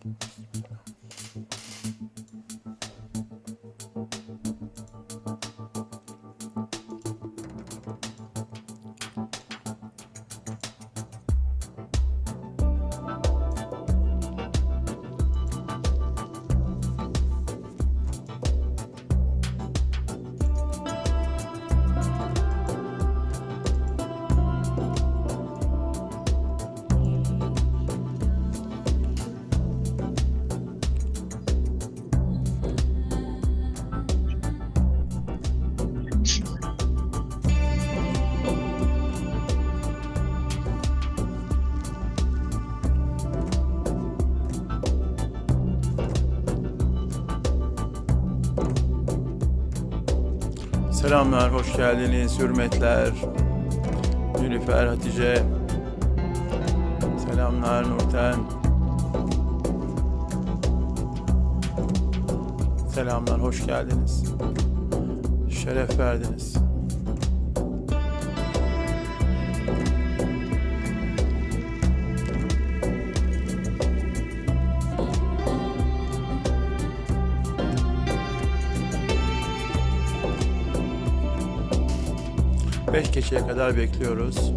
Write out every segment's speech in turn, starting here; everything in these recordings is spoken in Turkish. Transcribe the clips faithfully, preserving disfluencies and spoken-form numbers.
Selamlar, hoş geldiniz, hürmetler. Nilüfer, Hatice. Selamlar, Nurten. Selamlar, hoş geldiniz. Şeref verdiniz. Beş geçeye kadar bekliyoruz.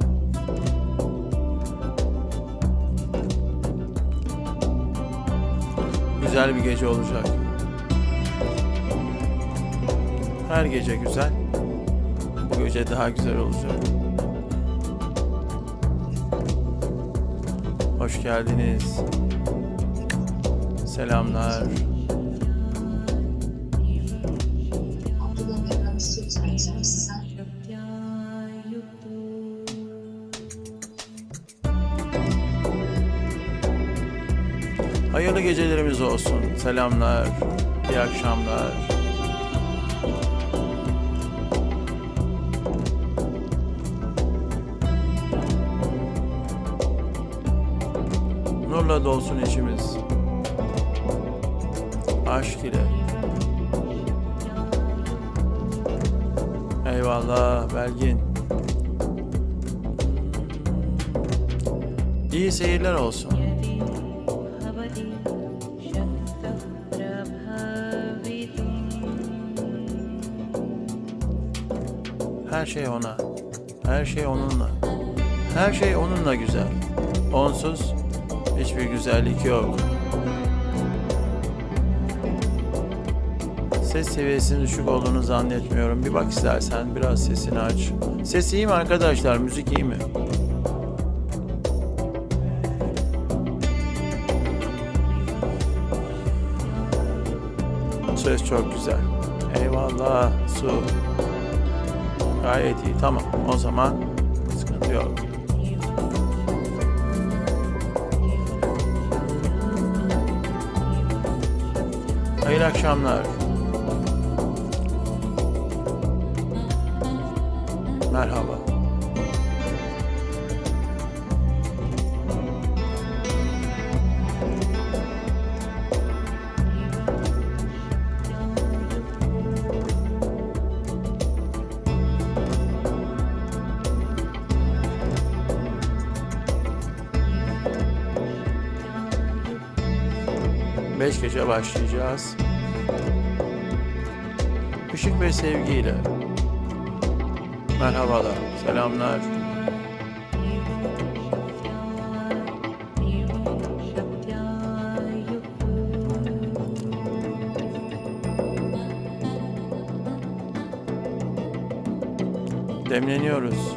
Güzel bir gece olacak. Her gece güzel. Bu gece daha güzel olacak. Hoş geldiniz. Selamlar. Hayırlı gecelerimiz olsun. Selamlar, iyi akşamlar. Nurla dolsun içimiz. Aşk ile. Eyvallah Belgin. İyi seyirler olsun. Her şey ona, her şey onunla, her şey onunla güzel. Onsuz hiçbir güzellik yok. Ses seviyesinin düşük olduğunu zannetmiyorum. Bir bak istersen, biraz sesini aç. Ses iyi mi arkadaşlar? Müzik iyi mi? Ses çok güzel. Eyvallah Su. Gayet iyi. Tamam. O zaman sıkıntı yok. Hayırlı akşamlar. Merhaba. Beş gece başlayacağız. Işık ve sevgiyle. Merhabalar, selamlar. Demleniyoruz.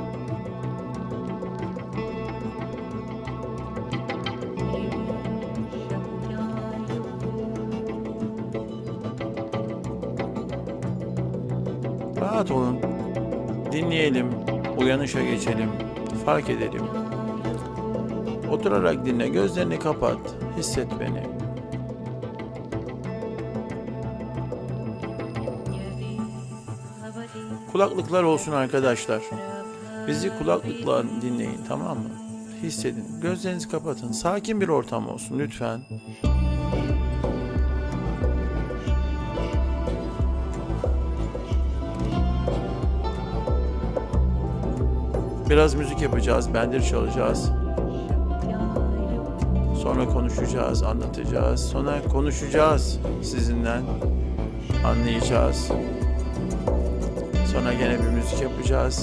Rahat olun, dinleyelim, uyanışa geçelim, fark edelim. Oturarak dinle, gözlerini kapat, hisset beni. Kulaklıklar olsun arkadaşlar. Bizi kulaklıkla dinleyin, tamam mı? Hissedin, gözlerinizi kapatın, sakin bir ortam olsun lütfen. Biraz müzik yapacağız, bendir çalacağız. Sonra konuşacağız, anlatacağız. Sonra konuşacağız sizinle, anlayacağız. Sonra gene bir müzik yapacağız.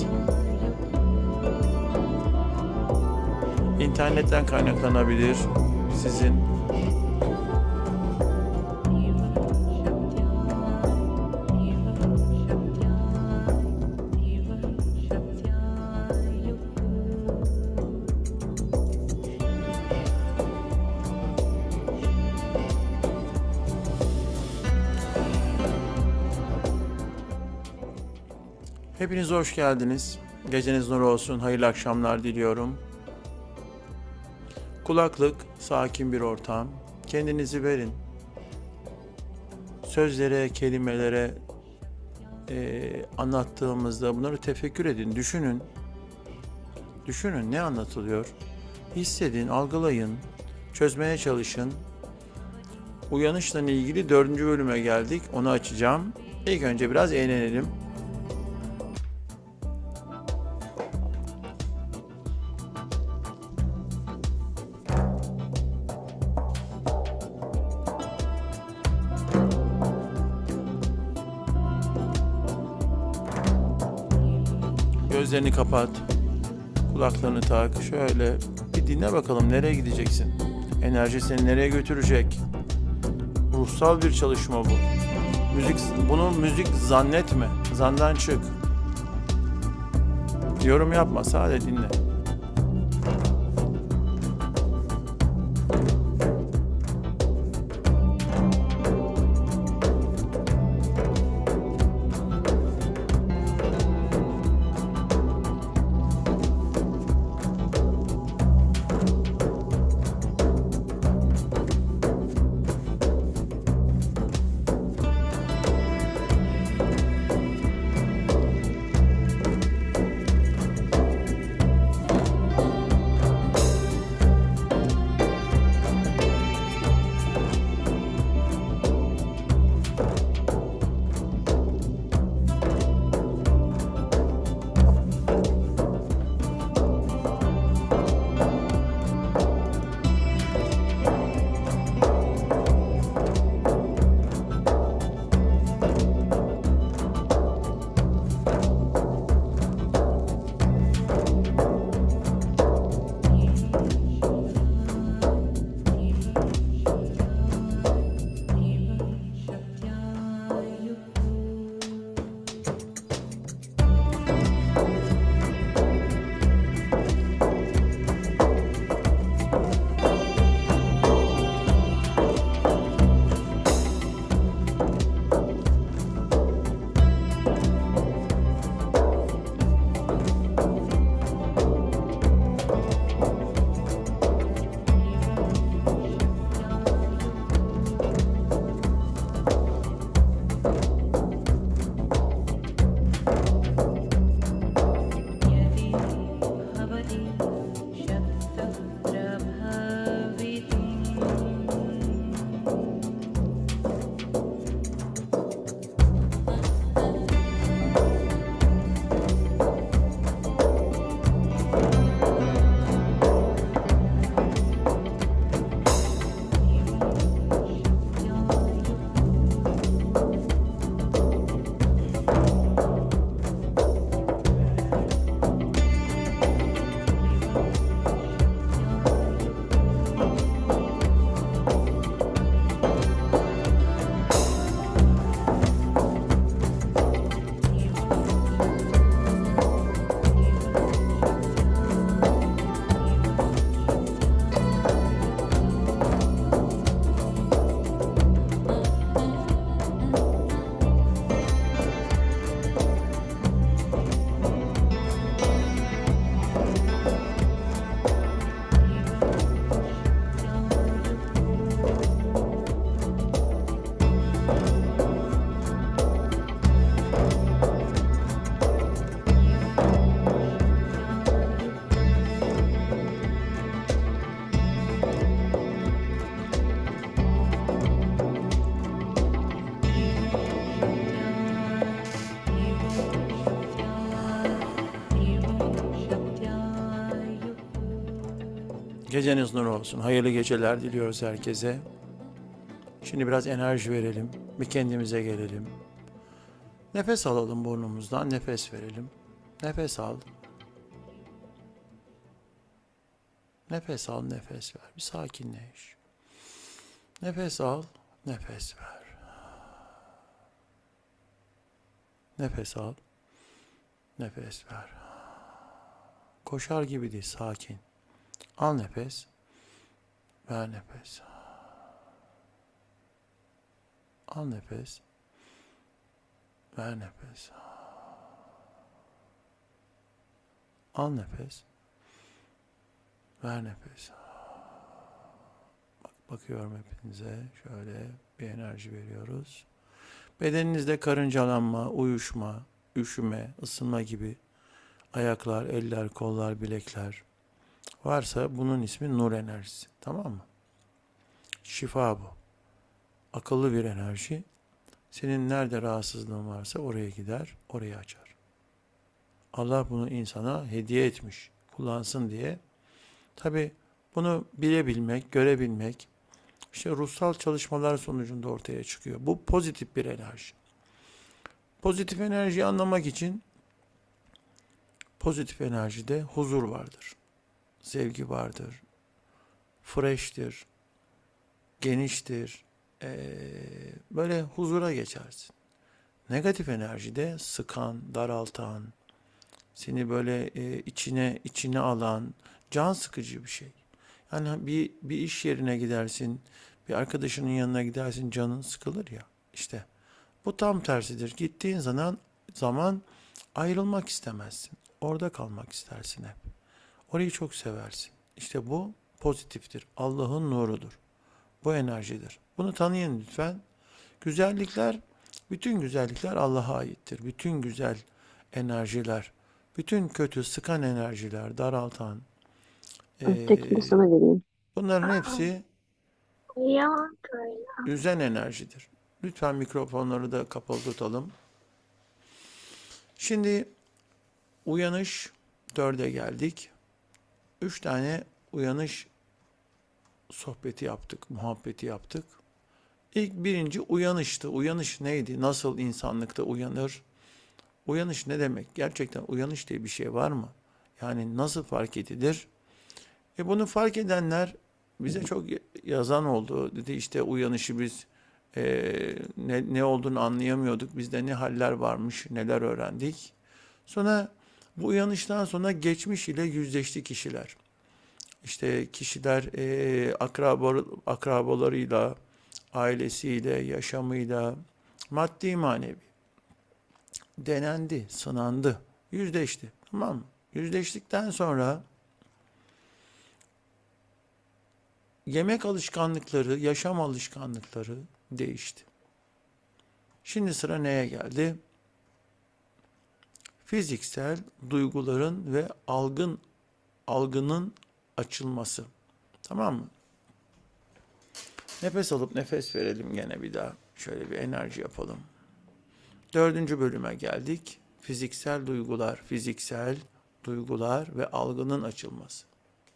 İnternetten kaynaklanabilir sizin. Hepiniz hoş geldiniz. Geceniz nur olsun. Hayırlı akşamlar diliyorum. Kulaklık, sakin bir ortam. Kendinizi verin. Sözlere, kelimelere e, anlattığımızda bunları tefekkür edin, düşünün. Düşünün ne anlatılıyor. Hissedin, algılayın, çözmeye çalışın. Uyanışla ilgili dördüncü bölüme geldik. Onu açacağım. İlk önce biraz eğlenelim. Gözlerini kapat, kulaklarını tak, şöyle bir dinle bakalım nereye gideceksin? Enerji seni nereye götürecek? Ruhsal bir çalışma bu. Müzik, bunu müzik zannetme, zandan çık. Yorum yapma, sadece dinle. Geceniz nur olsun. Hayırlı geceler diliyoruz herkese. Şimdi biraz enerji verelim. Bir kendimize gelelim. Nefes alalım burnumuzdan. Nefes verelim. Nefes al. Nefes al, nefes ver. Bir sakinleş. Nefes al, nefes ver. Nefes al, nefes ver. Koşar gibi değil, sakin. Al nefes, ver nefes. Al nefes, ver nefes. Al nefes, ver nefes. Bak, bakıyorum hepinize. Şöyle bir enerji veriyoruz. Bedeninizde karıncalanma, uyuşma, üşüme, ısınma gibi ayaklar, eller, kollar, bilekler varsa bunun ismi nur enerjisi. Tamam mı? Şifa bu. Akıllı bir enerji. Senin nerede rahatsızlığın varsa oraya gider, orayı açar. Allah bunu insana hediye etmiş, kullansın diye. Tabi bunu bilebilmek, görebilmek, işte ruhsal çalışmalar sonucunda ortaya çıkıyor. Bu pozitif bir enerji. Pozitif enerjiyi anlamak için pozitif enerjide huzur vardır, sevgi vardır, fresh'tir, geniştir, ee, böyle huzura geçersin. Negatif enerjide sıkan, daraltan, seni böyle e, içine içine alan, can sıkıcı bir şey. Yani bir bir iş yerine gidersin, bir arkadaşının yanına gidersin, canın sıkılır ya. İşte bu tam tersidir. Gittiğin zaman zaman ayrılmak istemezsin. Orada kalmak istersin hep. Orayı çok seversin. İşte bu pozitiftir. Allah'ın nurudur. Bu enerjidir. Bunu tanıyın lütfen. Güzellikler, bütün güzellikler Allah'a aittir. Bütün güzel enerjiler, bütün kötü, sıkan enerjiler, daraltan, Ötekini eee, sana vereyim. bunların hepsi üzen enerjidir. Lütfen mikrofonları da kapalı tutalım. Şimdi uyanış dörde geldik. Üç tane uyanış sohbeti yaptık, muhabbeti yaptık. İlk birinci uyanıştı. Uyanış neydi? Nasıl insanlıkta uyanır? Uyanış ne demek? Gerçekten uyanış diye bir şey var mı? Yani nasıl fark edilir? E bunu fark edenler bize çok yazan oldu. Dedi işte uyanışı biz e, ne, ne olduğunu anlayamıyorduk. Bizde ne haller varmış, neler öğrendik. Sonra bu uyanıştan sonra geçmiş ile yüzleşti kişiler. İşte kişiler e, akraba, akrabalarıyla, ailesiyle, yaşamıyla, maddi manevi denendi, sınandı, yüzleşti. Tamam mı? Yüzleştikten sonra yemek alışkanlıkları, yaşam alışkanlıkları değişti. Şimdi sıra neye geldi? Fiziksel duyguların ve algın algının açılması. Tamam mı? Nefes alıp nefes verelim gene bir daha. Şöyle bir enerji yapalım. Dördüncü bölüme geldik. Fiziksel duygular, fiziksel duygular ve algının açılması.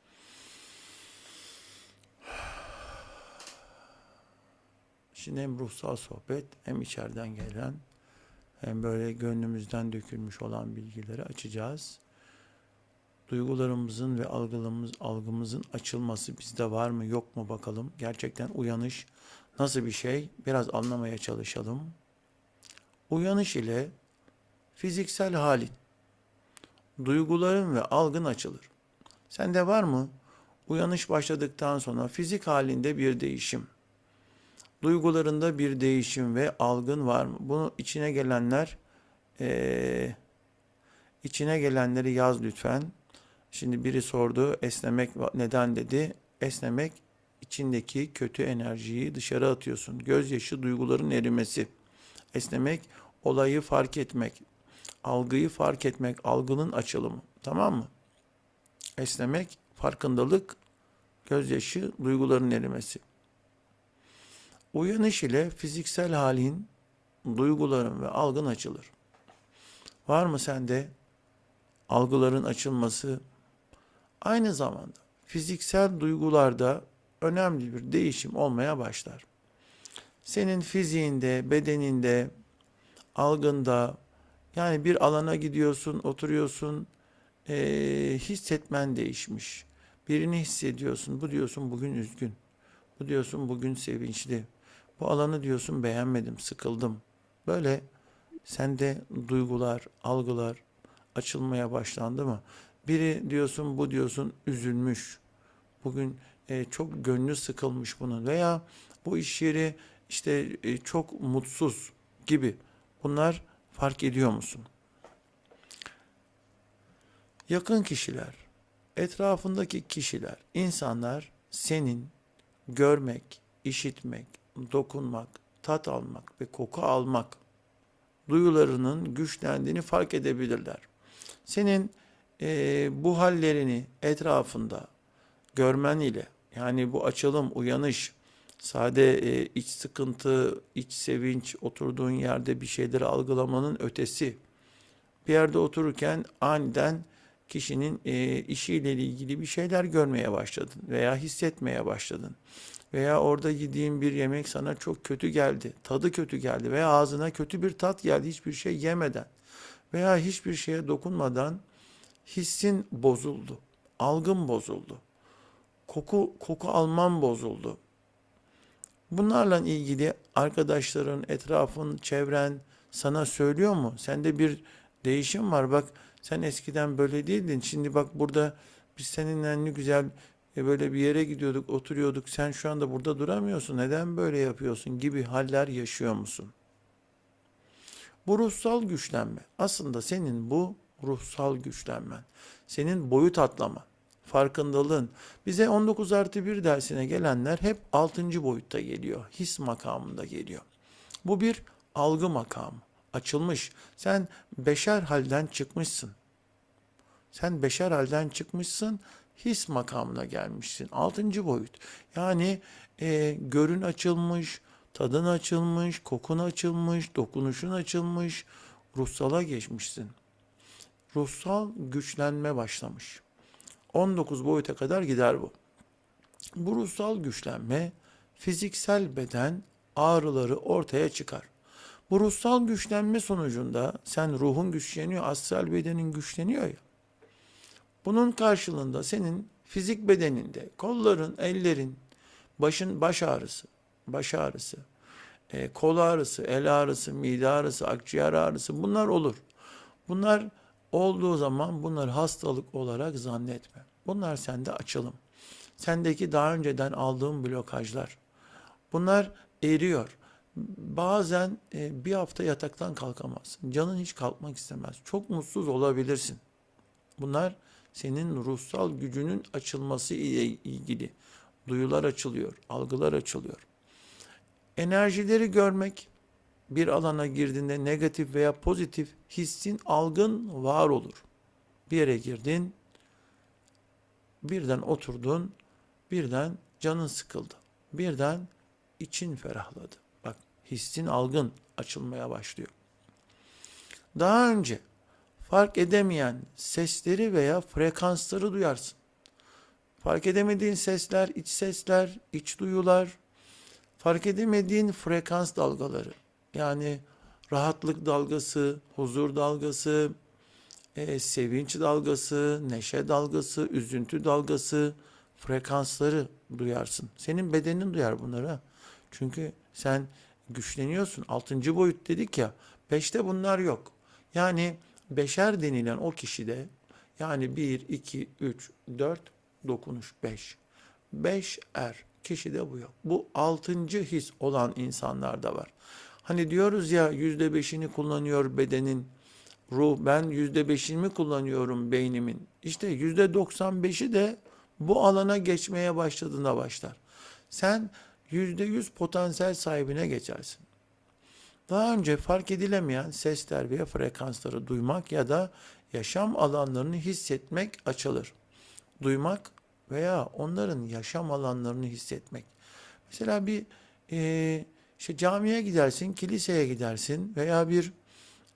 Şimdi hem ruhsal sohbet hem içeriden gelen hem böyle gönlümüzden dökülmüş olan bilgileri açacağız. Duygularımızın ve algılarımız, algımızın açılması bizde var mı yok mu bakalım. Gerçekten uyanış nasıl bir şey? Biraz anlamaya çalışalım. Uyanış ile fiziksel halin, duyguların ve algın açılır. Sende var mı? Uyanış başladıktan sonra fizik halinde bir değişim, duygularında bir değişim ve algın var mı? Bunu içine gelenler, ee, içine gelenleri yaz lütfen. Şimdi biri sordu, esnemek neden dedi? Esnemek, içindeki kötü enerjiyi dışarı atıyorsun. Gözyaşı, duyguların erimesi. Esnemek, olayı fark etmek, algıyı fark etmek, algının açılımı. Tamam mı? Esnemek, farkındalık, gözyaşı, duyguların erimesi. Uyanış ile fiziksel halin, duyguların ve algın açılır. Var mı sende algıların açılması? Aynı zamanda fiziksel duygularda önemli bir değişim olmaya başlar. Senin fiziğinde, bedeninde, algında, yani bir alana gidiyorsun, oturuyorsun, eee, hissetmen değişmiş. Birini hissediyorsun, bu diyorsun bugün üzgün, bu diyorsun bugün sevinçli, bu alanı diyorsun beğenmedim, sıkıldım. Böyle sende duygular, algılar açılmaya başlandı mı? Biri diyorsun, bu diyorsun üzülmüş. Bugün e, çok gönlü sıkılmış bunun veya bu iş yeri işte e, çok mutsuz gibi. Bunlar fark ediyor musun? Yakın kişiler, etrafındaki kişiler, insanlar senin görmek, işitmek, dokunmak, tat almak ve koku almak duyularının güçlendiğini fark edebilirler. Senin e, bu hallerini etrafında görmen ile, yani bu açılım, uyanış, sade e, iç sıkıntı, iç sevinç, oturduğun yerde bir şeyleri algılamanın ötesi. Bir yerde otururken aniden kişinin e, işiyle ilgili bir şeyler görmeye başladın veya hissetmeye başladın. Veya orada yediğin bir yemek sana çok kötü geldi, tadı kötü geldi veya ağzına kötü bir tat geldi hiçbir şey yemeden veya hiçbir şeye dokunmadan hissin bozuldu, algın bozuldu, koku koku alman bozuldu. Bunlarla ilgili arkadaşların, etrafın, çevren sana söylüyor mu? Sende bir değişim var. Bak sen eskiden böyle değildin. Şimdi bak burada biz seninle ne güzel e, böyle bir yere gidiyorduk, oturuyorduk. Sen şu anda burada duramıyorsun. Neden böyle yapıyorsun gibi haller yaşıyor musun? Bu ruhsal güçlenme. Aslında senin bu ruhsal güçlenmen. Senin boyut atlaman. Farkındalığın. Bize on dokuz artı bir dersine gelenler hep altıncı boyutta geliyor. His makamında geliyor. Bu bir algı makamı. Açılmış. Sen beşer halden çıkmışsın. Sen beşer halden çıkmışsın. His makamına gelmişsin. Altıncı boyut. Yani e, görün açılmış, tadın açılmış, kokun açılmış, dokunuşun açılmış. Ruhsala geçmişsin. Ruhsal güçlenme başlamış. on dokuz boyuta kadar gider bu. Bu ruhsal güçlenme, fiziksel beden ağrıları ortaya çıkar. Bu ruhsal güçlenme sonucunda sen ruhun güçleniyor, astral bedenin güçleniyor ya. Bunun karşılığında senin fizik bedeninde kolların, ellerin, başın baş ağrısı, baş ağrısı, e, kol ağrısı, el ağrısı, mide ağrısı, akciğer ağrısı bunlar olur. Bunlar olduğu zaman bunları hastalık olarak zannetme. Bunlar sende açılım. Sendeki daha önceden aldığın blokajlar. Bunlar eriyor. Bazen e, bir hafta yataktan kalkamazsın. Canın hiç kalkmak istemez. Çok mutsuz olabilirsin. Bunlar senin ruhsal gücünün açılması ile ilgili. Duyular açılıyor, algılar açılıyor. Enerjileri görmek, bir alana girdiğinde negatif veya pozitif hissin, algın var olur. Bir yere girdin, birden oturdun, birden canın sıkıldı. Birden için ferahladı. Bak hissin, algın açılmaya başlıyor. Daha önce fark edemeyen sesleri veya frekansları duyarsın. Fark edemediğin sesler, iç sesler, iç duyular, fark edemediğin frekans dalgaları. Yani rahatlık dalgası, huzur dalgası, e, sevinç dalgası, neşe dalgası, üzüntü dalgası, frekansları duyarsın. Senin bedenin duyar bunları. Çünkü sen güçleniyorsun. Altıncı boyut dedik ya, beşte bunlar yok. Yani beşer denilen o kişide, yani bir, iki, üç, dört, dokunuş, beş. Beş er kişide bu yok. Bu altıncı his olan insanlarda var. Hani diyoruz ya yüzde beşini kullanıyor bedenin, ruh, ben yüzde beşini mi kullanıyorum beynimin? İşte yüzde doksan beşi de bu alana geçmeye başladığında başlar. Sen yüzde yüz potansiyel sahibine geçersin. Daha önce fark edilemeyen sesler veya frekansları duymak ya da yaşam alanlarını hissetmek açılır. Duymak veya onların yaşam alanlarını hissetmek. Mesela bir e, işte camiye gidersin, kiliseye gidersin veya bir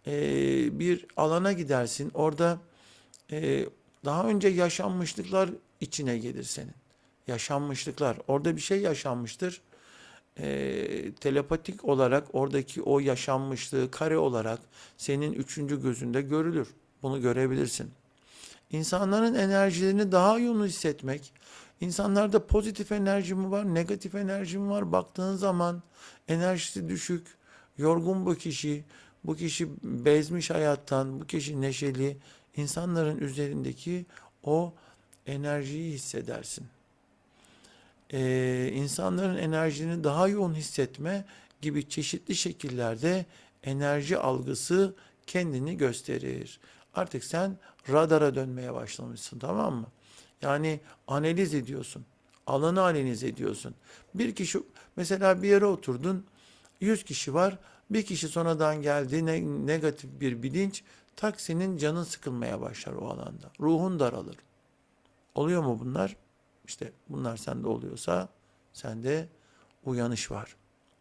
e, bir alana gidersin. Orada e, daha önce yaşanmışlıklar içine gelir senin. Yaşanmışlıklar. Orada bir şey yaşanmıştır. Ee, telepatik olarak oradaki o yaşanmışlığı kare olarak senin üçüncü gözünde görülür. Bunu görebilirsin. İnsanların enerjilerini daha yoğun hissetmek. İnsanlarda pozitif enerji mi var, negatif enerji mi var? Baktığın zaman enerjisi düşük, yorgun bu kişi, bu kişi bezmiş hayattan, bu kişi neşeli. İnsanların üzerindeki o enerjiyi hissedersin. Ee, insanların enerjini daha yoğun hissetme gibi çeşitli şekillerde enerji algısı kendini gösterir. Artık sen radara dönmeye başlamışsın, tamam mı? Yani analiz ediyorsun. Alanı analiz ediyorsun. Bir kişi mesela bir yere oturdun, yüz kişi var. Bir kişi sonradan geldi, ne, negatif bir bilinç, tak senin canın sıkılmaya başlar o alanda. Ruhun daralır. Oluyor mu bunlar? İşte bunlar sende oluyorsa sende uyanış var.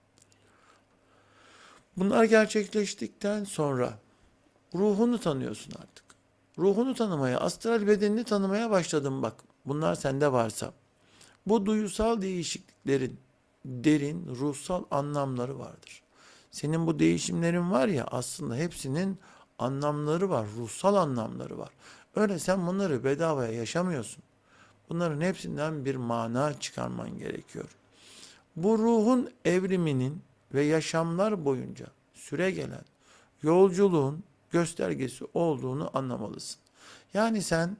Bunlar gerçekleştikten sonra ruhunu tanıyorsun artık. Ruhunu tanımaya, astral bedenini tanımaya başladın bak. Bunlar sende varsa. Bu duyusal değişikliklerin derin ruhsal anlamları vardır. Senin bu değişimlerin var ya, aslında hepsinin anlamları var, ruhsal anlamları var. Öyle sen bunları bedavaya yaşamıyorsun. Bunların hepsinden bir mana çıkarman gerekiyor. Bu ruhun evriminin ve yaşamlar boyunca süre gelen yolculuğun göstergesi olduğunu anlamalısın. Yani sen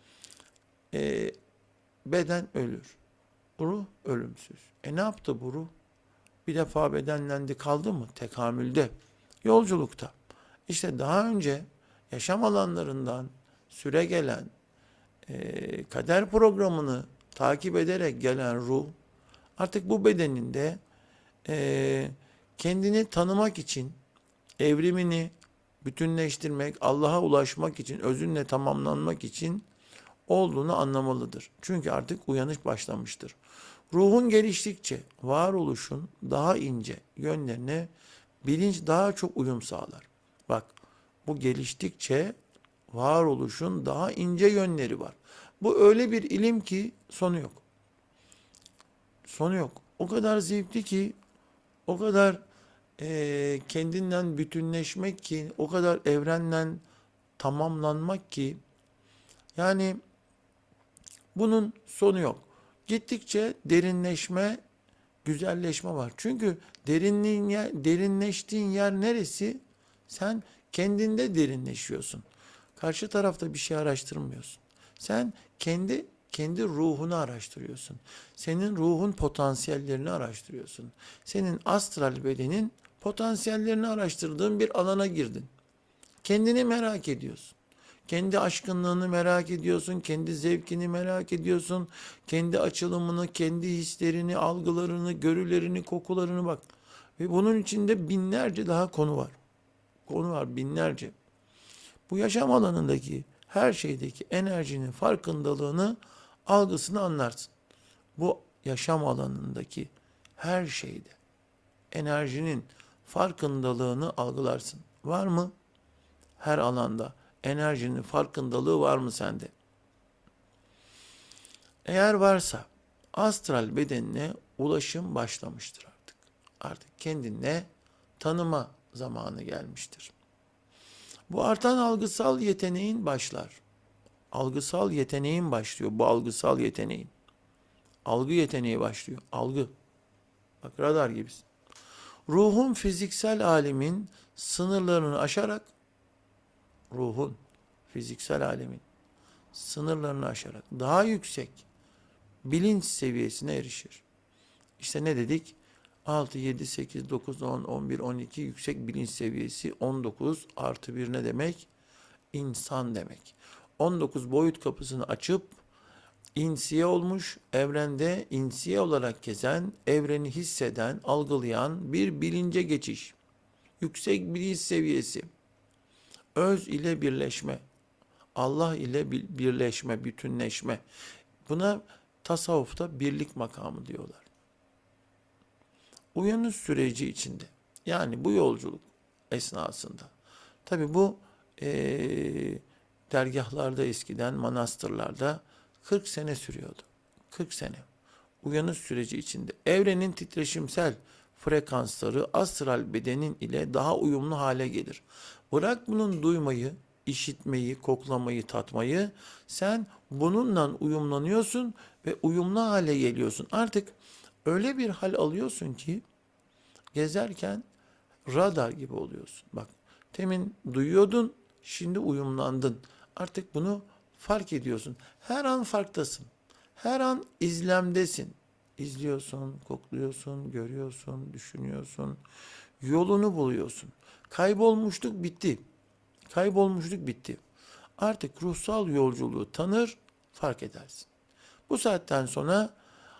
e, beden ölür, ruh ölümsüz. E ne yaptı bu ruh? Bir defa bedenlendi kaldı mı? Tekamülde, yolculukta. İşte daha önce yaşam alanlarından süre gelen e, kader programını takip ederek gelen ruh artık bu bedeninde e, kendini tanımak için evrimini bütünleştirmek, Allah'a ulaşmak için, özünle tamamlanmak için olduğunu anlamalıdır. Çünkü artık uyanış başlamıştır. Ruhun geliştikçe varoluşun daha ince yönlerine bilinç daha çok uyum sağlar. Bak, bu geliştikçe varoluşun daha ince yönleri var. Bu öyle bir ilim ki sonu yok. Sonu yok. O kadar zevkli ki, o kadar e, kendinden bütünleşmek ki, o kadar evrenle tamamlanmak ki, yani bunun sonu yok. Gittikçe derinleşme, güzelleşme var. Çünkü derinliğin yer, derinleştiğin yer neresi? Sen kendinde derinleşiyorsun. Karşı tarafta bir şey araştırmıyorsun. Sen kendi kendi ruhunu araştırıyorsun. Senin ruhun potansiyellerini araştırıyorsun. Senin astral bedenin potansiyellerini araştırdığın bir alana girdin. Kendini merak ediyorsun. Kendi aşkınlığını merak ediyorsun, kendi zevkini merak ediyorsun, kendi açılımını, kendi hislerini, algılarını, görülerini, kokularını bak. Ve bunun içinde binlerce daha konu var. Konu var binlerce. Bu yaşam alanındaki her şeydeki enerjinin farkındalığını, algısını anlarsın. Bu yaşam alanındaki her şeyde enerjinin farkındalığını algılarsın. Var mı? Her alanda enerjinin farkındalığı var mı sende? Eğer varsa astral bedenine ulaşım başlamıştır artık. Artık kendine tanıma zamanı gelmiştir. Bu artan algısal yeteneğin başlar. Algısal yeteneğin başlıyor. Bu algısal yeteneğin. Algı yeteneği başlıyor. Algı. Bak, radar gibisin. Ruhun fiziksel alemin sınırlarını aşarak ruhun fiziksel alemin sınırlarını aşarak daha yüksek bilinç seviyesine erişir. İşte ne dedik? altı, yedi, sekiz, dokuz, on, on bir, on iki yüksek bilinç seviyesi. on dokuz artı bir ne demek? İnsan demek. on dokuz boyut kapısını açıp insiye olmuş, evrende insiye olarak gezen, evreni hisseden, algılayan bir bilince geçiş. Yüksek bilinç seviyesi. Öz ile birleşme. Allah ile birleşme, bütünleşme. Buna tasavvufta birlik makamı diyorlar. Uyanış süreci içinde, yani bu yolculuk esnasında, tabi bu e, dergahlarda eskiden, manastırlarda kırk sene sürüyordu. kırk sene. Uyanış süreci içinde evrenin titreşimsel frekansları astral bedenin ile daha uyumlu hale gelir. Bırak bunun duymayı, işitmeyi, koklamayı, tatmayı, sen bununla uyumlanıyorsun ve uyumlu hale geliyorsun. Artık öyle bir hal alıyorsun ki gezerken radar gibi oluyorsun. Bak, temin duyuyordun, şimdi uyumlandın. Artık bunu fark ediyorsun. Her an farktasın. Her an izlemdesin. İzliyorsun, kokluyorsun, görüyorsun, düşünüyorsun. Yolunu buluyorsun. Kaybolmuşluk bitti. Kaybolmuşluk bitti. Artık ruhsal yolculuğu tanır, fark edersin. Bu saatten sonra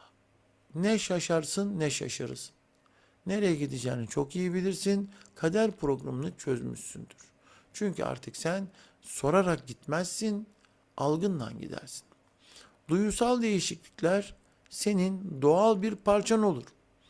ne şaşarsın ne şaşırırsın. Nereye gideceğini çok iyi bilirsin. Kader programını çözmüşsündür. Çünkü artık sen sorarak gitmezsin, algınla gidersin. Duyusal değişiklikler senin doğal bir parçan olur.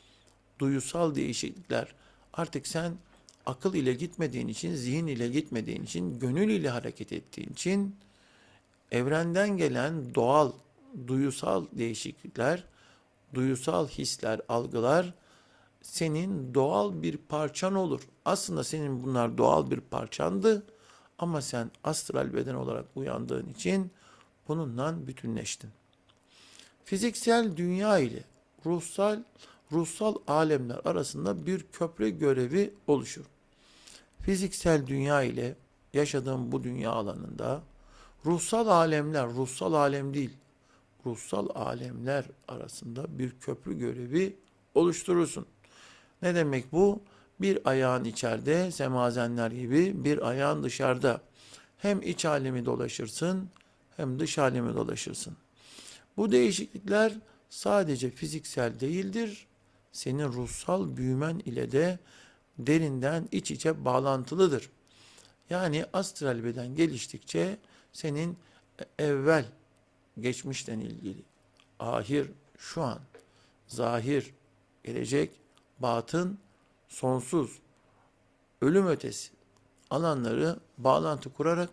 Duyusal değişiklikler artık sen akıl ile gitmediğin için, zihin ile gitmediğin için, gönül ile hareket ettiğin için evrenden gelen doğal duyusal değişiklikler, duyusal hisler, algılar senin doğal bir parçan olur. Aslında senin bunlar doğal bir parçandı ama sen astral beden olarak uyandığın için bununla bütünleştin. Fiziksel dünya ile ruhsal ruhsal alemler arasında bir köprü görevi oluşur. Fiziksel dünya ile yaşadığın bu dünya alanında ruhsal alemler, ruhsal alem değil, ruhsal alemler arasında bir köprü görevi oluşturursun. Ne demek bu? Bir ayağın içeride, semazenler gibi, bir ayağın dışarıda. Hem iç alemi dolaşırsın, hem dış alemi dolaşırsın. Bu değişiklikler sadece fiziksel değildir, senin ruhsal büyümen ile de derinden iç içe bağlantılıdır. Yani astral beden geliştikçe senin evvel, geçmişten ilgili, ahir, şu an, zahir, gelecek, batın, sonsuz, ölüm ötesi alanları bağlantı kurarak,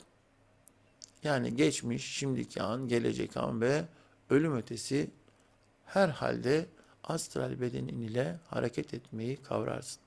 yani geçmiş, şimdiki an, gelecek an ve ölüm ötesi her halde astral bedenin ile hareket etmeyi kavrarsın.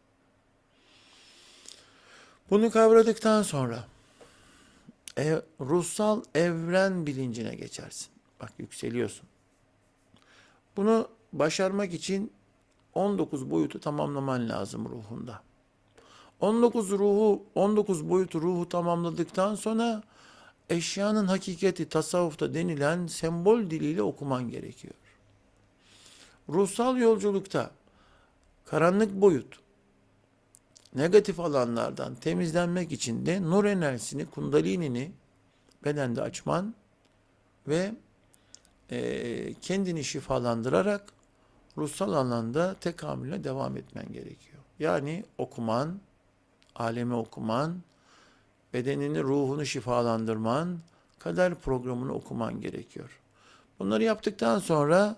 Bunu kavradıktan sonra e, ruhsal evren bilincine geçersin. Bak, yükseliyorsun. Bunu başarmak için on dokuz boyutu tamamlaman lazım ruhunda. on dokuz ruhu, on dokuz boyutu ruhu tamamladıktan sonra eşyanın hakikati tasavvufta denilen sembol diliyle okuman gerekiyor. Ruhsal yolculukta karanlık boyut, negatif alanlardan temizlenmek için de nur enerjisini, kundalinini bedende açman ve e, kendini şifalandırarak ruhsal alanda tekamüle devam etmen gerekiyor. Yani okuman, alemi okuman, bedenini, ruhunu şifalandırman, kader programını okuman gerekiyor. Bunları yaptıktan sonra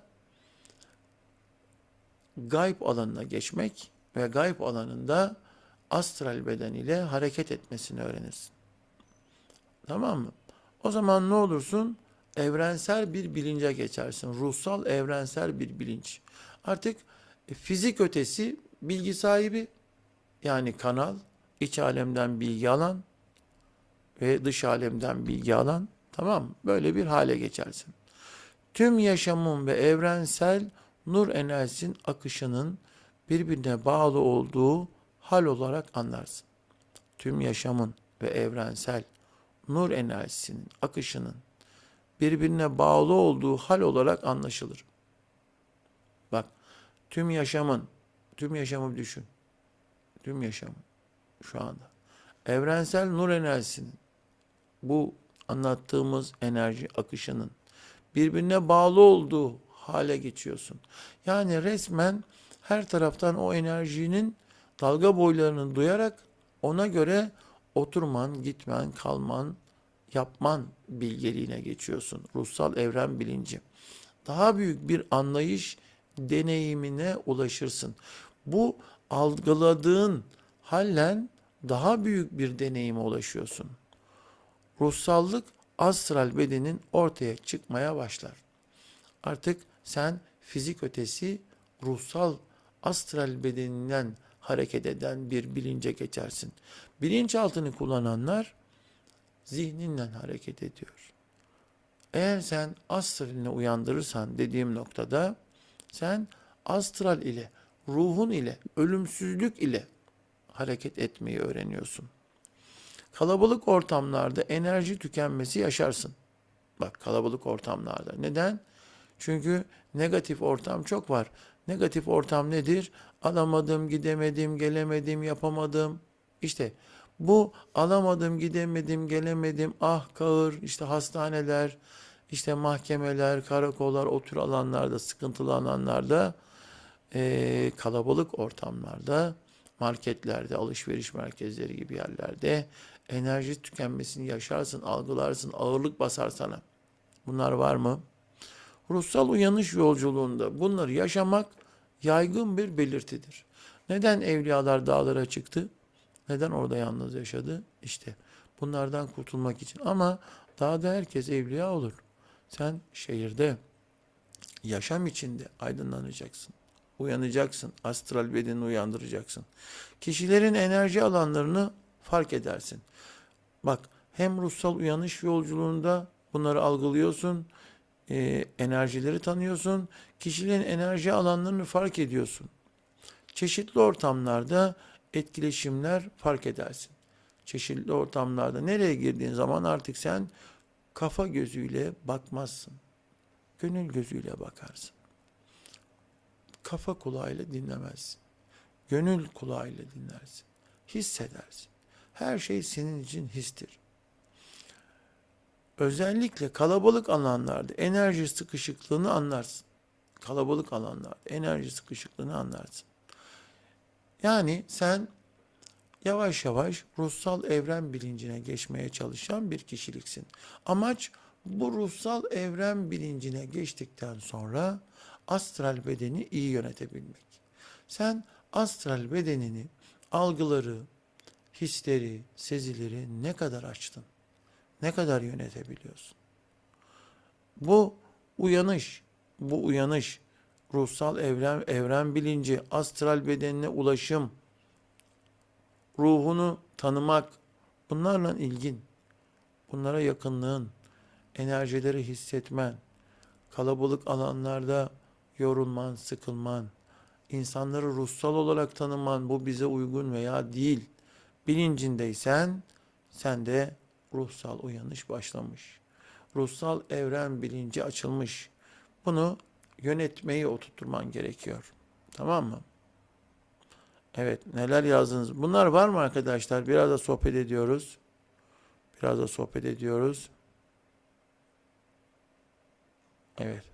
gayb alanına geçmek ve gayb alanında astral beden ile hareket etmesini öğrenirsin. Tamam mı? O zaman ne olursun? Evrensel bir bilince geçersin. Ruhsal evrensel bir bilinç. Artık fizik ötesi bilgi sahibi, yani kanal, iç alemden bilgi alan ve dış alemden bilgi alan, tamam mı? Böyle bir hale geçersin. Tüm yaşamın ve evrensel nur enerjisinin akışının birbirine bağlı olduğu hal olarak anlarsın. Tüm yaşamın ve evrensel nur enerjisinin akışının birbirine bağlı olduğu hal olarak anlaşılır. Bak, tüm yaşamın, tüm yaşamı düşün. Tüm yaşam şu anda. Evrensel nur enerjisinin, bu anlattığımız enerji akışının birbirine bağlı olduğu hale geçiyorsun. Yani resmen her taraftan o enerjinin dalga boylarını duyarak ona göre oturman, gitmen, kalman, yapman bilgeliğine geçiyorsun. Ruhsal evren bilinci. Daha büyük bir anlayış deneyimine ulaşırsın. Bu algıladığın hallen daha büyük bir deneyime ulaşıyorsun. Ruhsallık astral bedenin ortaya çıkmaya başlar. Artık sen fizik ötesi ruhsal astral bedeninden hareket eden bir bilince geçersin. Bilinçaltını kullananlar zihninden hareket ediyor. Eğer sen astralini uyandırırsan dediğim noktada sen astral ile, ruhun ile, ölümsüzlük ile hareket etmeyi öğreniyorsun. Kalabalık ortamlarda enerji tükenmesi yaşarsın. Bak, kalabalık ortamlarda. Neden? Çünkü negatif ortam çok var. Negatif ortam nedir? Alamadım, gidemedim, gelemedim, yapamadım. İşte bu alamadım, gidemedim, gelemedim, ah kahır, işte hastaneler, işte mahkemeler, karakollar, o tür alanlarda, sıkıntılı alanlarda, eee, kalabalık ortamlarda, marketlerde, alışveriş merkezleri gibi yerlerde enerji tükenmesini yaşarsın, algılarsın, ağırlık basar sana. Bunlar var mı? Ruhsal uyanış yolculuğunda bunları yaşamak yaygın bir belirtidir. Neden evliyalar dağlara çıktı? Neden orada yalnız yaşadı? İşte bunlardan kurtulmak için. Ama dağda herkes evliya olur. Sen şehirde, yaşam içinde aydınlanacaksın. Uyanacaksın. Astral bedeni uyandıracaksın. Kişilerin enerji alanlarını fark edersin. Bak, hem ruhsal uyanış yolculuğunda bunları algılıyorsun, e, enerjileri tanıyorsun, kişilerin enerji alanlarını fark ediyorsun. Çeşitli ortamlarda etkileşimler fark edersin. Çeşitli ortamlarda nereye girdiğin zaman artık sen kafa gözüyle bakmazsın. Gönül gözüyle bakarsın. Kafa kulağıyla dinlemezsin. Gönül kulağıyla dinlersin. Hissedersin. Her şey senin için histir. Özellikle kalabalık alanlarda enerji sıkışıklığını anlarsın. Kalabalık alanlarda enerji sıkışıklığını anlarsın. Yani sen yavaş yavaş ruhsal evren bilincine geçmeye çalışan bir kişiliksin. Amaç bu ruhsal evren bilincine geçtikten sonra astral bedeni iyi yönetebilmek. Sen astral bedenini, algıları, hisleri, sezileri ne kadar açtın? Ne kadar yönetebiliyorsun? Bu uyanış, bu uyanış, ruhsal evren, evren bilinci, astral bedenine ulaşım, ruhunu tanımak, bunlarla ilgin, bunlara yakınlığın, enerjileri hissetmen, kalabalık alanlarda yorulman, sıkılman, insanları ruhsal olarak tanıman, bu bize uygun veya değil bilincindeysen, sende ruhsal uyanış başlamış. Ruhsal evren bilinci açılmış. Bunu yönetmeyi oturtman gerekiyor. Tamam mı? Evet, neler yazdınız? Bunlar var mı arkadaşlar? Biraz da sohbet ediyoruz. Biraz da sohbet ediyoruz. Evet.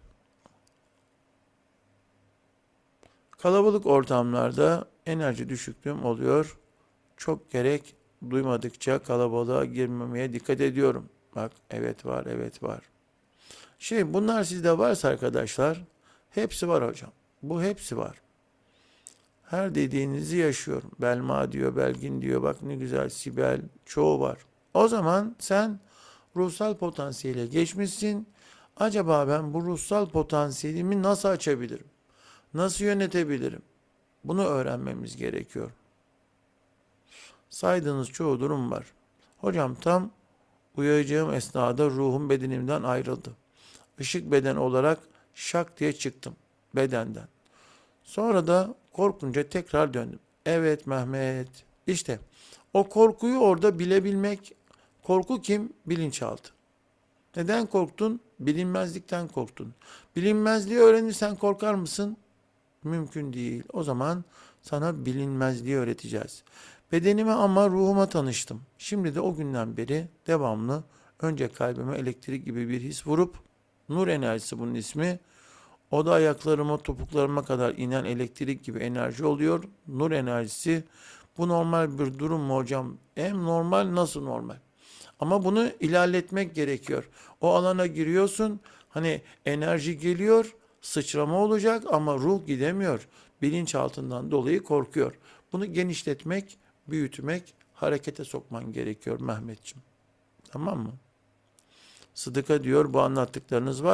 Kalabalık ortamlarda enerji düşüklüğüm oluyor. Çok gerek duymadıkça kalabalığa girmemeye dikkat ediyorum. Bak, evet var, evet var. Şey, bunlar sizde varsa arkadaşlar, hepsi var hocam. Bu hepsi var. Her dediğinizi yaşıyorum. Belma diyor, Belgin diyor, bak ne güzel, Sibel, çoğu var. O zaman sen ruhsal potansiyele geçmişsin. Acaba ben bu ruhsal potansiyelimi nasıl açabilirim? Nasıl yönetebilirim? Bunu öğrenmemiz gerekiyor. Saydığınız çoğu durum var. Hocam tam uyuyacağım esnada ruhum bedenimden ayrıldı. Işık beden olarak şak diye çıktım bedenden. Sonra da korkunca tekrar döndüm. Evet Mehmet. İşte o korkuyu orada bilebilmek. Korku kim? Bilinçaltı. Neden korktun? Bilinmezlikten korktun. Bilinmezliği öğrenirsen korkar mısın? Mümkün değil. O zaman sana bilinmezliği öğreteceğiz. Bedenime ama ruhuma tanıştım. Şimdi de o günden beri devamlı önce kalbime elektrik gibi bir his vurup, nur enerjisi bunun ismi, o da ayaklarıma, topuklarıma kadar inen elektrik gibi enerji oluyor. Nur enerjisi. Bu normal bir durum mu hocam? Hem normal, nasıl normal? Ama bunu ilerletmek gerekiyor. O alana giriyorsun, hani enerji geliyor, sıçrama olacak ama ruh gidemiyor. Bilinçaltından dolayı korkuyor. Bunu genişletmek, büyütmek, harekete sokman gerekiyor Mehmetciğim. Tamam mı? Sıdıka diyor, bu anlattıklarınız var.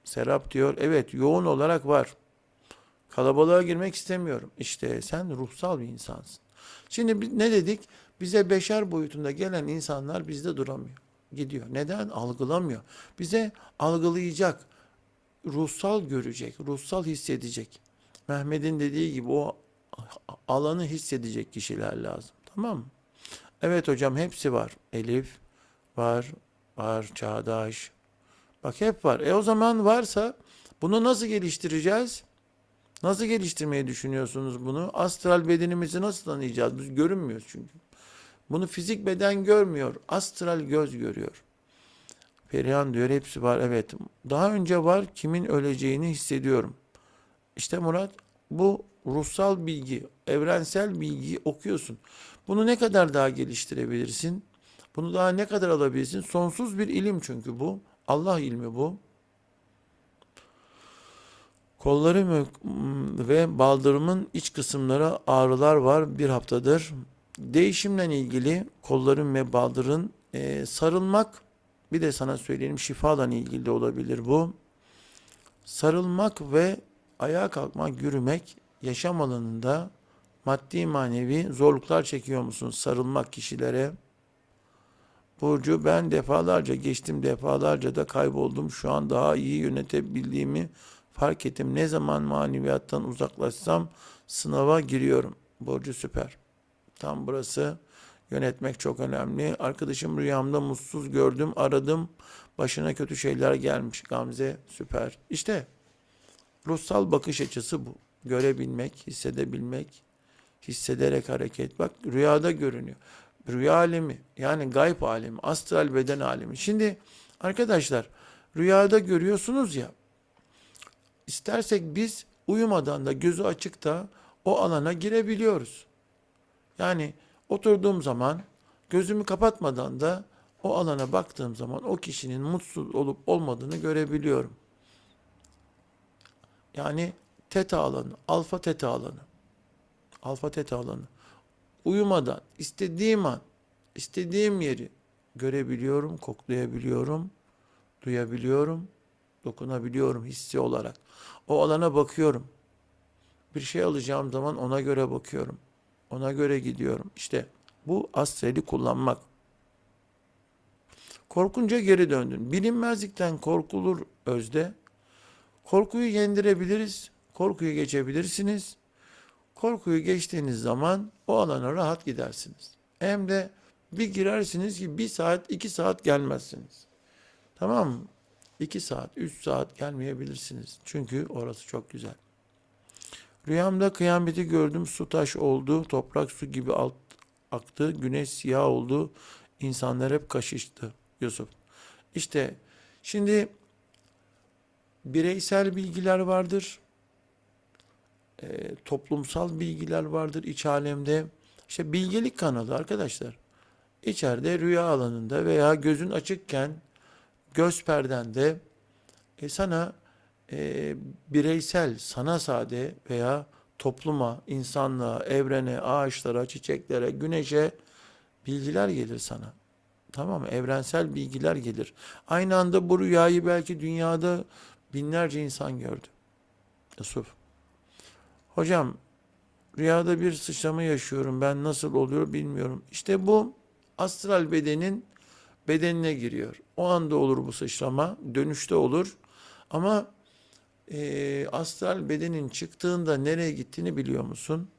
Serap diyor, evet yoğun olarak var. Kalabalığa girmek istemiyorum. İşte sen ruhsal bir insansın. Şimdi bi- ne dedik? Bize beşer boyutunda gelen insanlar bizde duramıyor. Gidiyor. Neden? Algılamıyor. Bize algılayacak, ruhsal görecek, ruhsal hissedecek. Mehmet'in dediği gibi o alanı hissedecek kişiler lazım. Tamam mı? Evet hocam hepsi var. Elif var, var Çağdaş. Bak hep var. E o zaman varsa bunu nasıl geliştireceğiz? Nasıl geliştirmeyi düşünüyorsunuz bunu? Astral bedenimizi nasıl tanıyacağız? Biz görünmüyoruz çünkü. Bunu fizik beden görmüyor. Astral göz görüyor. Perihan diyor hepsi var. Evet. Daha önce var. Kimin öleceğini hissediyorum. İşte Murat bu ruhsal bilgi, evrensel bilgiyi okuyorsun. Bunu ne kadar daha geliştirebilirsin? Bunu daha ne kadar alabilirsin? Sonsuz bir ilim çünkü bu. Allah ilmi bu. Kollarım ve baldırımın iç kısımları ağrılar var bir haftadır. Değişimle ilgili kolların ve baldırın e, sarılmak, bir de sana söyleyeyim şifadan ilgili de olabilir bu. Sarılmak ve ayağa kalkmak, yürümek, yaşam alanında maddi manevi zorluklar çekiyor musun? Sarılmak kişilere. Burcu ben defalarca geçtim, defalarca da kayboldum. Şu an daha iyi yönetebildiğimi fark ettim. Ne zaman maneviyattan uzaklaşsam sınava giriyorum. Burcu süper. Tam burası. Yönetmek çok önemli. Arkadaşım rüyamda mutsuz gördüm, aradım. Başına kötü şeyler gelmiş. Gamze süper. İşte ruhsal bakış açısı bu. Görebilmek, hissedebilmek, hissederek hareket. Bak rüyada görünüyor. Rüya alemi yani gayb alemi, astral beden alemi. Şimdi arkadaşlar rüyada görüyorsunuz ya, istersek biz uyumadan da gözü açık da o alana girebiliyoruz. Yani oturduğum zaman gözümü kapatmadan da o alana baktığım zaman o kişinin mutsuz olup olmadığını görebiliyorum. Yani teta alanı, alfa teta alanı, alfa teta alanı. Uyumadan istediğim an, istediğim yeri görebiliyorum, koklayabiliyorum, duyabiliyorum, dokunabiliyorum hissi olarak. O alana bakıyorum. Bir şey alacağım zaman ona göre bakıyorum. Ona göre gidiyorum. İşte bu astrali kullanmak. Korkunca geri döndün. Bilinmezlikten korkulur Özde. Korkuyu yendirebiliriz. Korkuyu geçebilirsiniz. Korkuyu geçtiğiniz zaman o alana rahat gidersiniz. Hem de bir girersiniz ki bir saat, iki saat gelmezsiniz. Tamam mı? İki saat, üç saat gelmeyebilirsiniz. Çünkü orası çok güzel. Rüyamda kıyameti gördüm. Su taş oldu. Toprak su gibi alt aktı. Güneş siyah oldu. İnsanlar hep kaşıştı. Yusuf. İşte şimdi bireysel bilgiler vardır. E, toplumsal bilgiler vardır iç alemde. İşte bilgelik kanalı arkadaşlar. İçeride rüya alanında veya gözün açıkken göz perdende e, sana e, bireysel, sana sade veya topluma, insanlığa, evrene, ağaçlara, çiçeklere, güneşe bilgiler gelir sana. Tamam mı? Evrensel bilgiler gelir. Aynı anda bu rüyayı belki dünyada binlerce insan gördü. Yusuf. Hocam rüyada bir sıçrama yaşıyorum. Ben nasıl oluyor bilmiyorum. İşte bu astral bedenin bedenine giriyor. O anda olur bu sıçrama. Dönüşte olur. Ama e, astral bedenin çıktığında nereye gittiğini biliyor musun?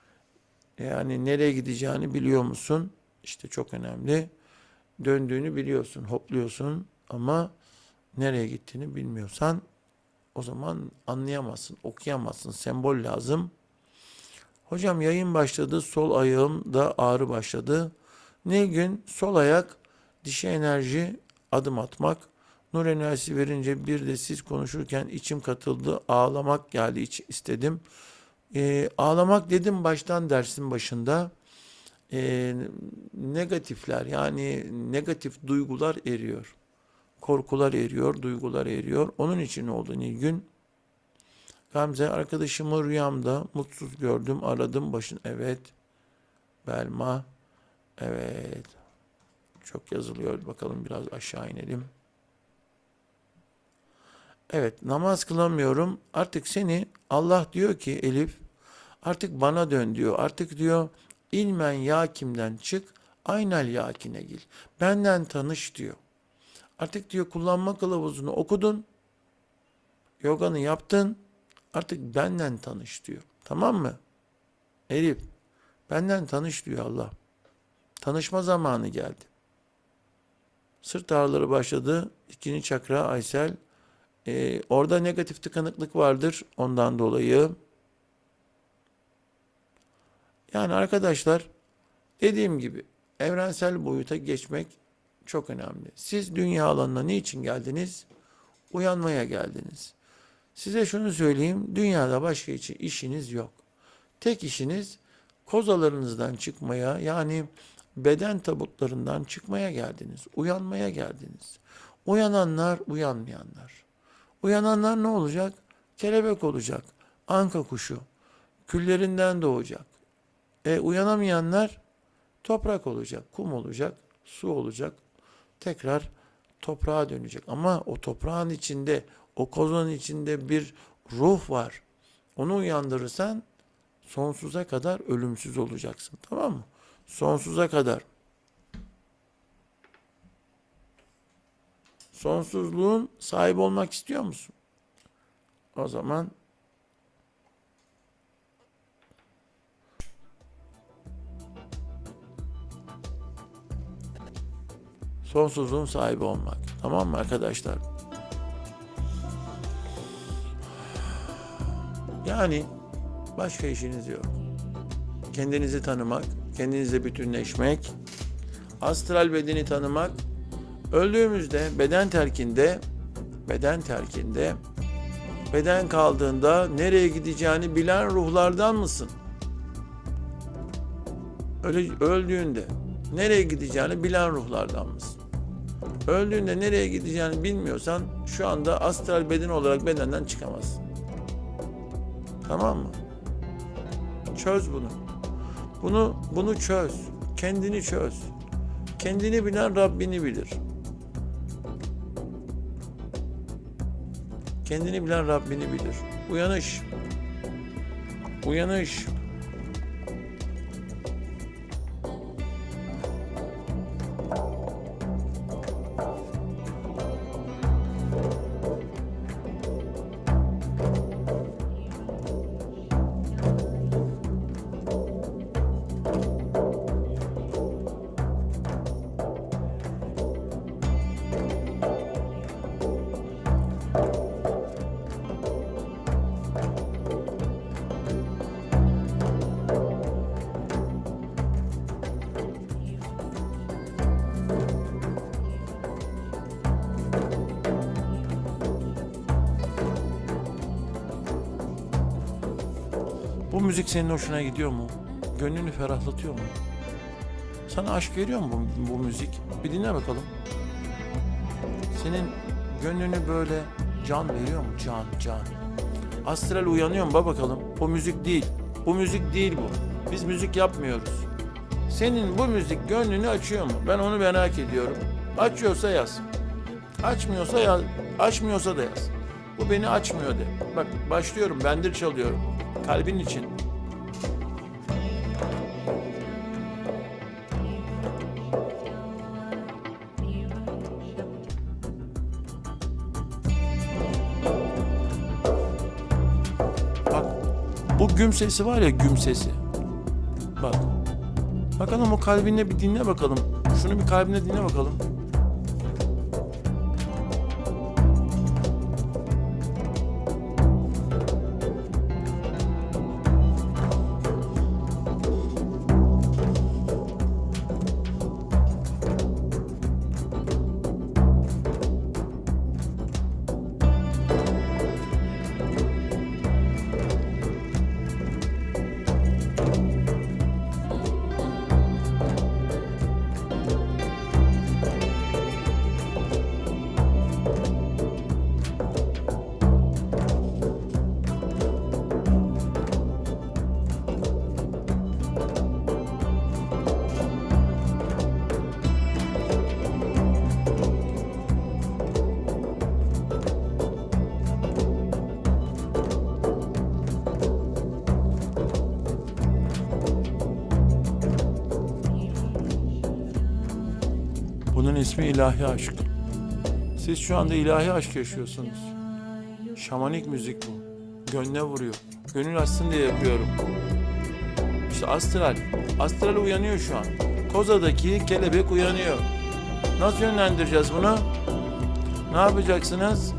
Yani nereye gideceğini biliyor musun? İşte çok önemli. Döndüğünü biliyorsun, hopluyorsun ama nereye gittiğini bilmiyorsan o zaman anlayamazsın, okuyamazsın. Sembol lazım. Hocam yayın başladı, sol ayağımda ağrı başladı. Nilgün sol ayak, dişi enerji, adım atmak. Nur enerjisi verince bir de siz konuşurken içim katıldı, ağlamak geldi, iç istedim. Ee, ağlamak dedim baştan dersin başında. Ee, negatifler yani negatif duygular eriyor. Korkular eriyor, duygular eriyor. Onun için oldu Nilgün. Gamze arkadaşımı rüyamda mutsuz gördüm, aradım başın. Evet. Belma. Evet. Çok yazılıyor. Bakalım biraz aşağı inelim. Evet, namaz kılamıyorum. Artık seni Allah diyor ki Elif, artık bana dön diyor. Artık diyor ilmen yakimden çık, aynel yakine gel. Benden tanış diyor. Artık diyor kullanma kılavuzunu okudun, yoganı yaptın. Artık benden tanış diyor. Tamam mı? Elif, benden tanış diyor Allah. Tanışma zamanı geldi. Sırt ağrıları başladı. İkinci çakra Aysel. Ee, orada negatif tıkanıklık vardır. Ondan dolayı. Yani arkadaşlar dediğim gibi evrensel boyuta geçmek çok önemli. Siz dünya alanına niçin geldiniz? Uyanmaya geldiniz. Size şunu söyleyeyim. Dünyada başka içi işiniz yok. Tek işiniz kozalarınızdan çıkmaya, yani beden tabutlarından çıkmaya geldiniz. Uyanmaya geldiniz. Uyananlar, uyanmayanlar. Uyananlar ne olacak? Kelebek olacak. Anka kuşu. Küllerinden doğacak. E uyanamayanlar toprak olacak, kum olacak, su olacak. Tekrar toprağa dönecek. Ama o toprağın içinde, o kozanın içinde bir ruh var. Onu uyandırırsan sonsuza kadar ölümsüz olacaksın. Tamam mı? Sonsuza kadar. Sonsuzluğun sahibi olmak istiyor musun? O zaman sonsuzluğun sahibi olmak. Tamam mı arkadaşlar? Yani başka işiniz yok. Kendinizi tanımak, kendinizle bütünleşmek, astral bedeni tanımak, öldüğümüzde beden terkinde, beden terkinde, beden kaldığında nereye gideceğini bilen ruhlardan mısın? Öyle, öldüğünde nereye gideceğini bilen ruhlardan mısın? Öldüğünde nereye gideceğini bilmiyorsan şu anda astral beden olarak bedenden çıkamazsın. Tamam mı? Çöz bunu. Bunu bunu çöz. Kendini çöz. Kendini bilen Rabbini bilir. Kendini bilen Rabbini bilir. Uyanış. Uyanış. Bu müzik senin hoşuna gidiyor mu? Gönlünü ferahlatıyor mu? Sana aşk veriyor mu bu, bu müzik? Bir dinle bakalım. Senin gönlünü böyle can veriyor mu? Can, can. Astral uyanıyor mu? Bak bakalım. O müzik değil. Bu müzik değil bu. Biz müzik yapmıyoruz. Senin bu müzik gönlünü açıyor mu? Ben onu merak ediyorum. Açıyorsa yaz. Açmıyorsa yaz. Açmıyorsa da yaz. Bu beni açmıyor de. Bak başlıyorum. Bendir çalıyorum. Kalbin için. Bak bu güm sesi var ya, güm sesi. Bak. Bakalım o kalbinle bir dinle bakalım. Şunu bir kalbine dinle bakalım. ismi ilahi aşk. Siz şu anda ilahi aşk yaşıyorsunuz. Şamanik müzik bu. Gönle vuruyor. Gönül açsın diye yapıyorum. İşte astral. Astral uyanıyor şu an. Kozadaki kelebek uyanıyor. Nasıl yönlendireceğiz bunu? Ne yapacaksınız?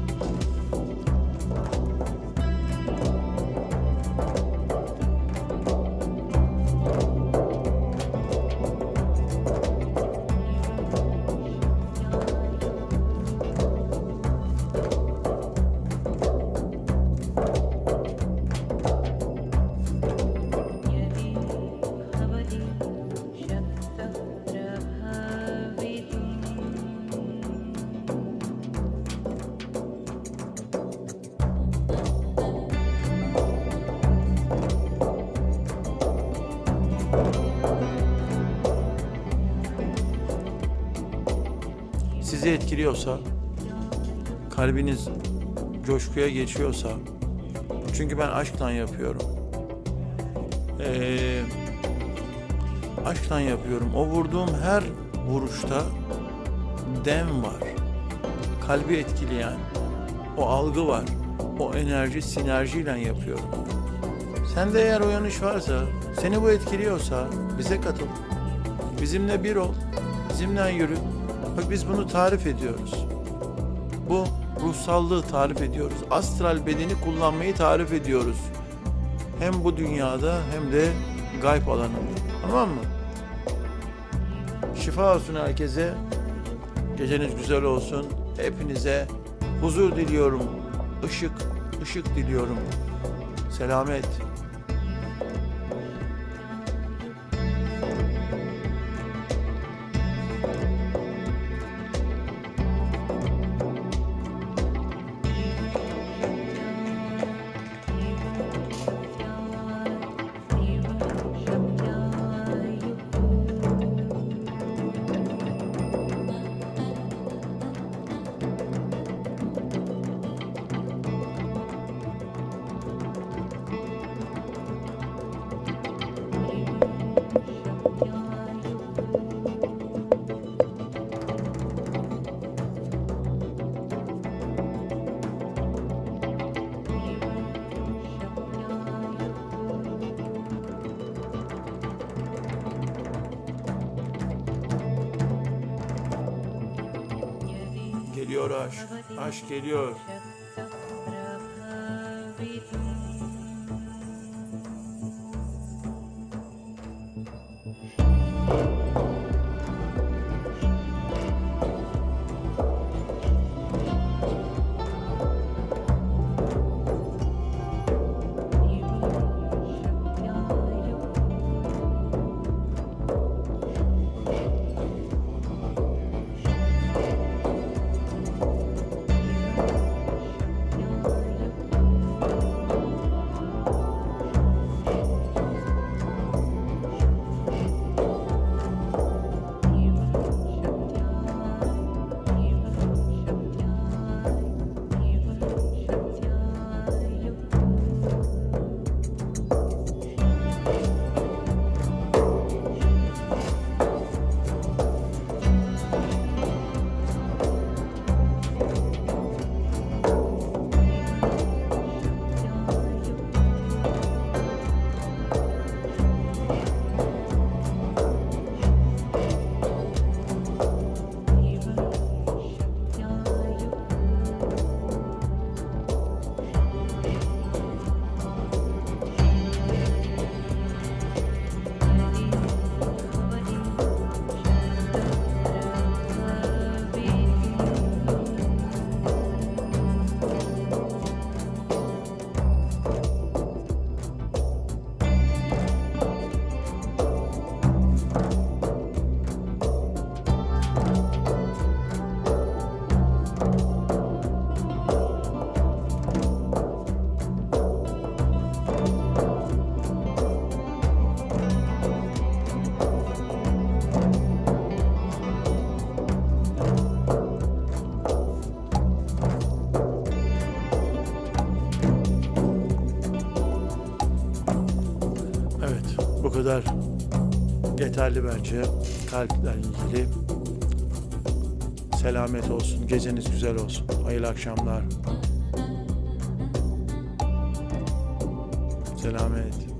Sizi etkiliyorsa, kalbiniz coşkuya geçiyorsa, çünkü ben aşktan yapıyorum. Ee, aşktan yapıyorum. O vurduğum her vuruşta dem var. Kalbi etkileyen o algı var. O enerji, sinerjiyle yapıyorum. Sende eğer uyanış varsa, seni bu etkiliyorsa bize katıl. Bizimle bir ol. Bizimle yürü. Bak biz bunu tarif ediyoruz. Bu ruhsallığı tarif ediyoruz. Astral bedeni kullanmayı tarif ediyoruz. Hem bu dünyada hem de gayb alanında. Tamam mı? Şifa olsun herkese. Geceniz güzel olsun. Hepinize huzur diliyorum. Işık, ışık diliyorum. Selamet. Geliyor aşk. Aşk geliyor. Bu kadar yeterli bence kalple ilgili. Selamet olsun. Geceniz güzel olsun. Hayırlı akşamlar. Selamet.